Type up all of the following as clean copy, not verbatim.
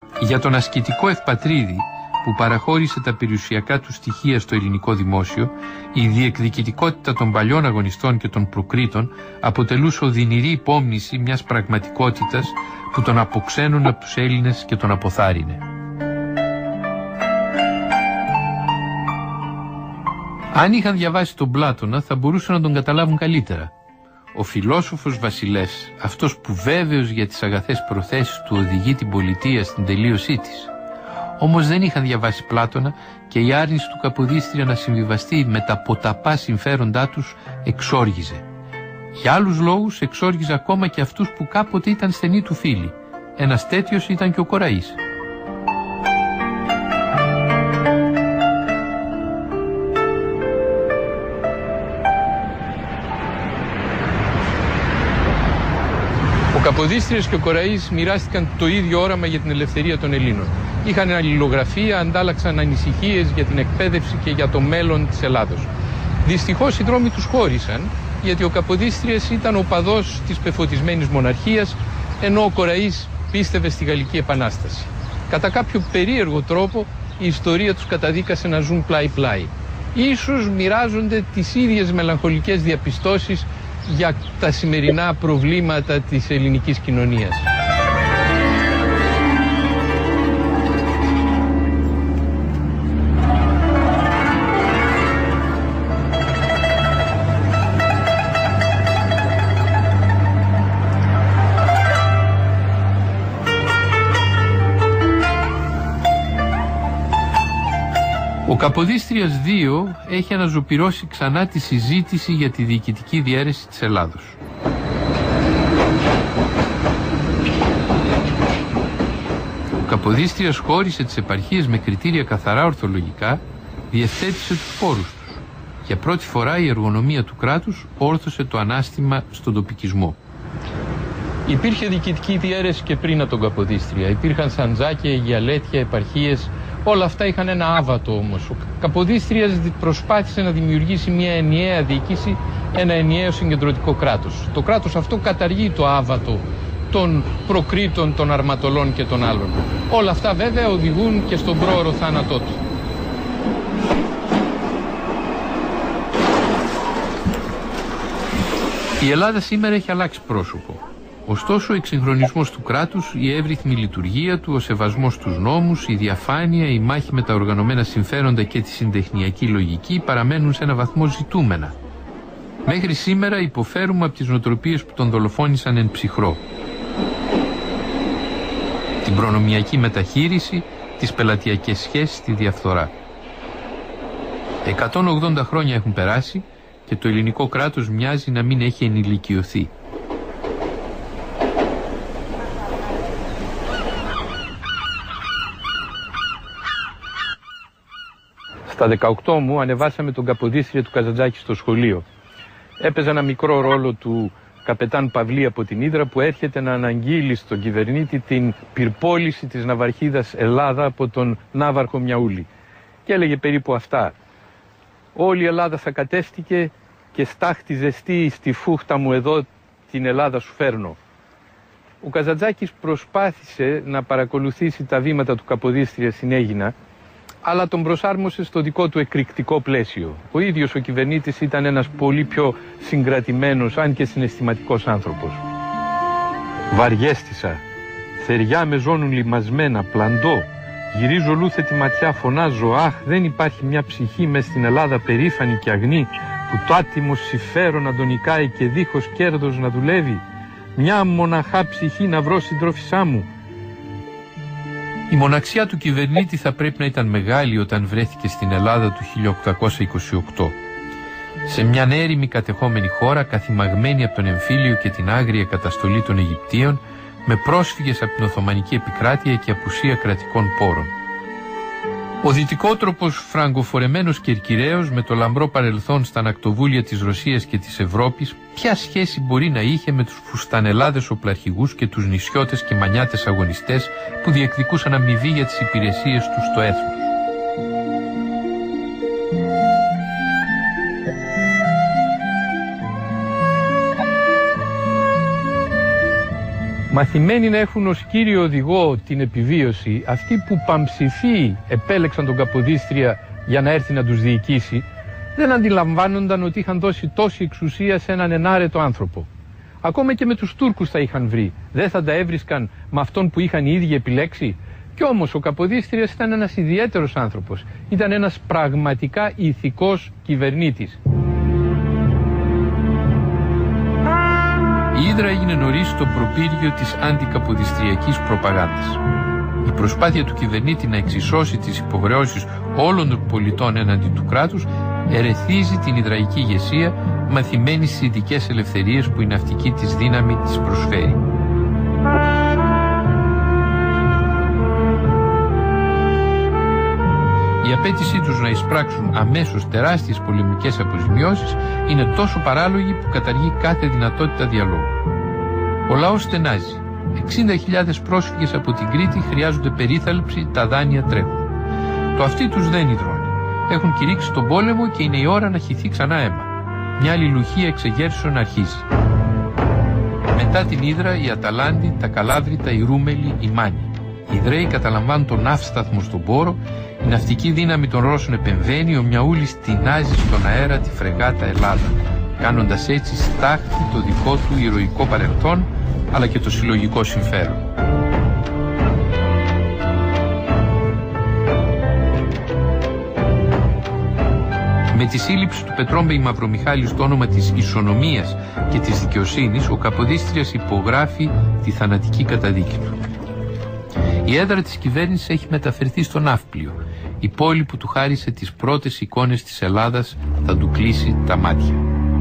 Για τον ασκητικό Ευπατρίδη, που παραχώρησε τα περιουσιακά του στοιχεία στο ελληνικό δημόσιο, η διεκδικητικότητα των παλιών αγωνιστών και των προκρίτων αποτελούσε οδυνηρή υπόμνηση μιας πραγματικότητας που τον αποξένουν από τους Έλληνες και τον αποθάρρυνε. Αν είχαν διαβάσει τον Πλάτωνα, θα μπορούσαν να τον καταλάβουν καλύτερα. Ο φιλόσοφος Βασιλεύς, αυτός που βέβαιος για τις αγαθές προθέσεις του οδηγεί την πολιτεία στην τελείωσή της. Όμως δεν είχαν διαβάσει Πλάτωνα και η άρνηση του Καποδίστρια να συμβιβαστεί με τα ποταπά συμφέροντά τους εξόργιζε. Για άλλους λόγους εξόργιζε ακόμα και αυτούς που κάποτε ήταν στενοί του φίλοι. Ένας τέτοιος ήταν και ο Κοραής. Ο Καποδίστριας και ο Κοραής μοιράστηκαν το ίδιο όραμα για την ελευθερία των Ελλήνων. Είχαν αλληλογραφία, αντάλλαξαν ανησυχίες για την εκπαίδευση και για το μέλλον της Ελλάδος. Δυστυχώς οι δρόμοι τους χώρισαν, γιατί ο Καποδίστριας ήταν οπαδός της πεφωτισμένης μοναρχίας, ενώ ο Κοραής πίστευε στη Γαλλική Επανάσταση. Κατά κάποιο περίεργο τρόπο η ιστορία τους καταδίκασε να ζουν πλάι-πλάι. Ίσως μοιράζονται τις ίδιες μελαγχολικές διαπιστώσεις για τα σημερινά προβλήματα της ελληνικής κοινωνίας. Ο Καποδίστριας 2 έχει αναζωπυρώσει ξανά τη συζήτηση για τη διοικητική διαίρεση της Ελλάδος. Ο Καποδίστριας χώρισε τις επαρχίες με κριτήρια καθαρά ορθολογικά, διευθέτησε τους φόρους τους. Για πρώτη φορά η εργονομία του κράτους όρθωσε το ανάστημα στον τοπικισμό. Υπήρχε διοικητική διαίρεση και πριν από τον Καποδίστρια. Υπήρχαν σαντζάκια, γυαλέτια, επαρχίες. Όλα αυτά είχαν ένα άβατο όμως. Ο Καποδίστριας προσπάθησε να δημιουργήσει μια ενιαία διοίκηση, ένα ενιαίο συγκεντρωτικό κράτος. Το κράτος αυτό καταργεί το άβατο των προκρίτων, των αρματολών και των άλλων. Όλα αυτά βέβαια οδηγούν και στον πρόωρο θάνατό του. Η Ελλάδα σήμερα έχει αλλάξει πρόσωπο. Ωστόσο, ο εξυγχρονισμός του κράτους, η εύρυθμη λειτουργία του, ο σεβασμός στους νόμους, η διαφάνεια, η μάχη με τα οργανωμένα συμφέροντα και τη συντεχνιακή λογική παραμένουν σε ένα βαθμό ζητούμενα. Μέχρι σήμερα υποφέρουμε από τις νοοτροπίες που τον δολοφόνησαν εν ψυχρό. Την προνομιακή μεταχείριση, τις πελατειακές σχέσεις, τη διαφθορά. 180 χρόνια έχουν περάσει και το ελληνικό κράτος μοιάζει να μην έχει ενηλικιωθεί. Στα 18 μου ανεβάσαμε τον Καποδίστρια του Καζαντζάκη στο σχολείο. Έπαιζε ένα μικρό ρόλο του καπετάν Παυλή από την Ύδρα που έρχεται να αναγγείλει στον κυβερνήτη την πυρπόληση της ναυαρχίδας Ελλάδα από τον ναύαρχο Μιαούλη. Και έλεγε περίπου αυτά: όλη η Ελλάδα θα κατεύτηκε και στάχτη ζεστή στη φούχτα μου εδώ την Ελλάδα σου φέρνω. Ο Καζαντζάκης προσπάθησε να παρακολουθήσει τα βήματα του Καποδίστρια στην Αίγινα, αλλά τον προσάρμοσε στο δικό του εκρηκτικό πλαίσιο. Ο ίδιος ο κυβερνήτης ήταν ένας πολύ πιο συγκρατημένος, αν και συναισθηματικός άνθρωπος. Βαριέστησα, θεριά με ζώνουν λιμασμένα, πλαντώ, γυρίζω λούθετη ματιά, φωνάζω, αχ, δεν υπάρχει μια ψυχή μες στην Ελλάδα περήφανη και αγνή, που το άτιμο συμφέρον να τον νικάει και δίχως κέρδος να δουλεύει, μια μοναχά ψυχή να βρω συντρόφισσά μου. Η μοναξιά του κυβερνήτη θα πρέπει να ήταν μεγάλη όταν βρέθηκε στην Ελλάδα του 1828. Σε μια έρημη κατεχόμενη χώρα, καθημαγμένη από τον εμφύλιο και την άγρια καταστολή των Αιγυπτίων, με πρόσφυγες από την Οθωμανική επικράτεια και απουσία κρατικών πόρων. Ο δυτικότροπος φραγκοφορεμένος Κερκυραίος, με το λαμπρό παρελθόν στα ανακτοβούλια της Ρωσίας και της Ευρώπης, ποια σχέση μπορεί να είχε με τους φουστανελάδες οπλαρχηγούς και τους νησιώτες και μανιάτες αγωνιστές που διεκδικούσαν αμοιβή για τις υπηρεσίες τους στο έθνος. Μαθημένοι να έχουν ως κύριο οδηγό την επιβίωση, αυτοί που παμψηφοί επέλεξαν τον Καποδίστρια για να έρθει να τους διοικήσει, δεν αντιλαμβάνονταν ότι είχαν δώσει τόση εξουσία σε έναν ενάρετο άνθρωπο. Ακόμα και με τους Τούρκους τα είχαν βρει, δεν θα τα έβρισκαν με αυτόν που είχαν οι ίδιοι επιλέξει. Κι όμως ο Καποδίστριας ήταν ένας ιδιαίτερος άνθρωπος, ήταν ένας πραγματικά ηθικός κυβερνήτης. Η Ύδρα έγινε νωρίς το προπύργιο της αντικαποδιστριακής προπαγάνδας. Η προσπάθεια του κυβερνήτη να εξισώσει τις υποχρεώσεις όλων των πολιτών έναντι του κράτους ερεθίζει την ιδραϊκή ηγεσία, μαθημένη στις ειδικές ελευθερίες που η ναυτική της δύναμη της προσφέρει. Η απέτησή τους να εισπράξουν αμέσως τεράστιες πολεμικές αποζημιώσεις είναι τόσο παράλογη που καταργεί κάθε δυνατότητα διαλόγου. Ο λαός στενάζει. 60.000 πρόσφυγες από την Κρήτη χρειάζονται περίθαλψη, τα δάνεια τρέχουν. Το αυτί τους δεν υδρώνει. Έχουν κηρύξει τον πόλεμο και είναι η ώρα να χυθεί ξανά αίμα. Μια αλληλουχία εξεγέρσεων αρχίζει. Μετά την Ύδρα, η Αταλάντη, τα Καλάβρητα, η Ρούμελη, η Μάνη. Οι Ιδραίοι καταλαμβάνουν τον ναύσταθμο στον Πόρο, η ναυτική δύναμη των Ρώσων επεμβαίνει, ο Μιαούλης τεινάζει στον αέρα τη φρεγάτα Ελλάδα, κάνοντας έτσι στάχτη το δικό του ηρωικό παρελθόν, αλλά και το συλλογικό συμφέρον. Με τη σύλληψη του Πετρόμπεϊ Μαυρομιχάλη στο όνομα της ισονομίας και της δικαιοσύνης, ο Καποδίστριας υπογράφει τη θανατική καταδίκη του. Η έδρα της κυβέρνησης έχει μεταφερθεί στο Ναύπλιο. Η πόλη που του χάρισε τις πρώτες εικόνες της Ελλάδας θα του κλείσει τα μάτια.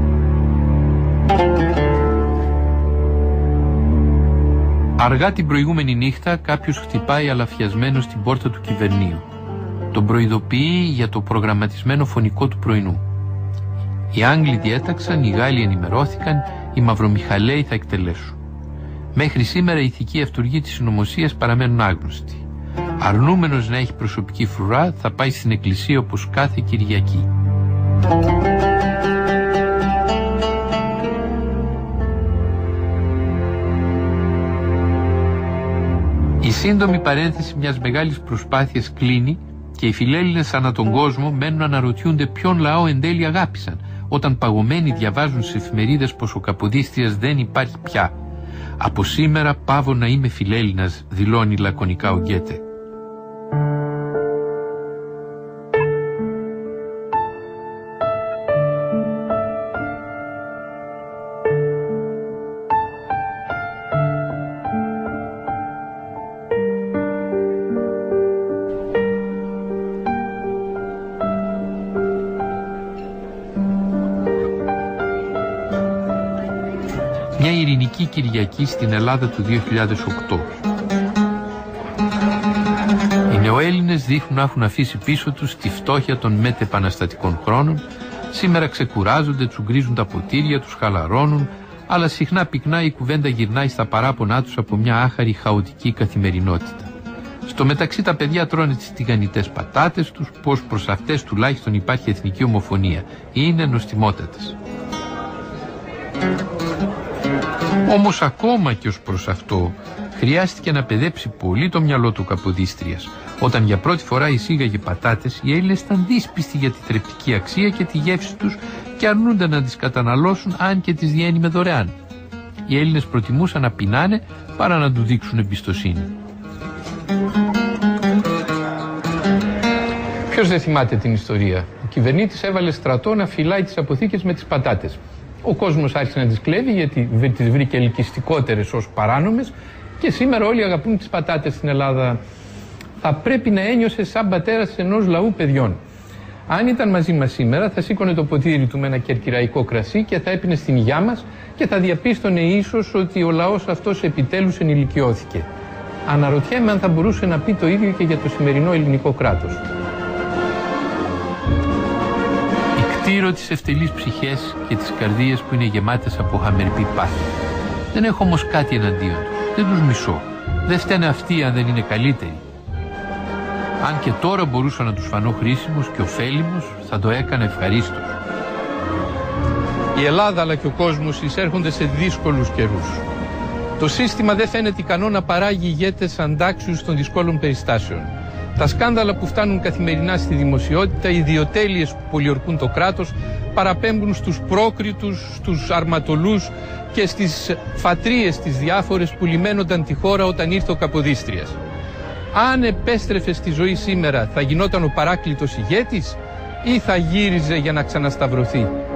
Αργά την προηγούμενη νύχτα κάποιος χτυπάει αλαφιασμένο στην πόρτα του κυβερνείου. Τον προειδοποιεί για το προγραμματισμένο φωνικό του πρωινού. Οι Άγγλοι διέταξαν, οι Γάλλοι ενημερώθηκαν, οι Μαυρομιχαλαίοι θα εκτελέσουν. Μέχρι σήμερα οι ηθικοί αυτούργοι της συνωμοσίας παραμένουν άγνωστοι. Αρνούμενος να έχει προσωπική φρουρά, θα πάει στην εκκλησία όπως κάθε Κυριακή. Η σύντομη παρένθεση μιας μεγάλης προσπάθειας κλείνει και οι φιλέλληνες ανά τον κόσμο μένουν να αναρωτιούνται ποιον λαό εν τέλει αγάπησαν, όταν παγωμένοι διαβάζουν στις εφημερίδες πως ο Καποδίστριας δεν υπάρχει πια. «Από σήμερα πάβω να είμαι φιλέλληνας», δηλώνει λακωνικά ο Γκέτε. Μια ειρηνική Κυριακή στην Ελλάδα του 2008. Οι νεοέλληνες δείχνουν να έχουν αφήσει πίσω τους τη φτώχεια των μετεπαναστατικών χρόνων. Σήμερα ξεκουράζονται, τσουγκρίζουν τα ποτήρια τους, χαλαρώνουν, αλλά συχνά πυκνά η κουβέντα γυρνάει στα παράπονά τους από μια άχαρη χαοτική καθημερινότητα. Στο μεταξύ τα παιδιά τρώνε τις τηγανιτές πατάτες τους, πως προς αυτές τουλάχιστον υπάρχει εθνική ομοφωνία. Είναι νοστιμότατες. Όμως ακόμα και ως προς αυτό χρειάστηκε να παιδέψει πολύ το μυαλό του Καποδίστριας. Όταν για πρώτη φορά εισήγαγε πατάτες, οι Έλληνες ήταν δύσπιστοι για τη θρεπτική αξία και τη γεύση τους και αρνούνταν να τις καταναλώσουν αν και τις διένει με δωρεάν. Οι Έλληνες προτιμούσαν να πεινάνε παρά να του δείξουν εμπιστοσύνη. Ποιος δεν θυμάται την ιστορία? Ο κυβερνήτης έβαλε στρατό να φυλάει τις αποθήκες με τις πατάτες. Ο κόσμος άρχισε να τις κλέβει γιατί τις βρήκε ελκυστικότερες ως παράνομες και σήμερα όλοι αγαπούν τις πατάτες στην Ελλάδα. Θα πρέπει να ένιωσε σαν πατέρας ενός λαού παιδιών. Αν ήταν μαζί μας σήμερα θα σήκωνε το ποτήρι του με ένα κερκυραϊκό κρασί και θα έπινε στην υγειά μας και θα διαπίστωνε ίσως ότι ο λαός αυτός επιτέλους ενηλικιώθηκε. Αναρωτιέμαι αν θα μπορούσε να πει το ίδιο και για το σημερινό ελληνικό κράτος. Κτήρω τις ευτελείς ψυχές και τις καρδίες που είναι γεμάτες από χαμερπή πάθη. Δεν έχω όμως κάτι εναντίον τους. Δεν τους μισώ. Δεν φταίνε αυτοί αν δεν είναι καλύτεροι. Αν και τώρα μπορούσα να τους φανώ χρήσιμος και ωφέλιμος, θα το έκανα ευχαρίστως. Η Ελλάδα αλλά και ο κόσμος εισέρχονται σε δύσκολους καιρούς. Το σύστημα δεν φαίνεται ικανό να παράγει ηγέτες αντάξιους των δυσκόλων περιστάσεων. Τα σκάνδαλα που φτάνουν καθημερινά στη δημοσιότητα, οι ιδιοτέλειες που πολιορκούν το κράτος, παραπέμπουν στους πρόκριτους, στους αρματολούς και στις φατρίες τις διάφορες που λιμένονταν τη χώρα όταν ήρθε ο Καποδίστριας. Αν επέστρεφε στη ζωή σήμερα, θα γινόταν ο παράκλητος ηγέτης ή θα γύριζε για να ξανασταυρωθεί?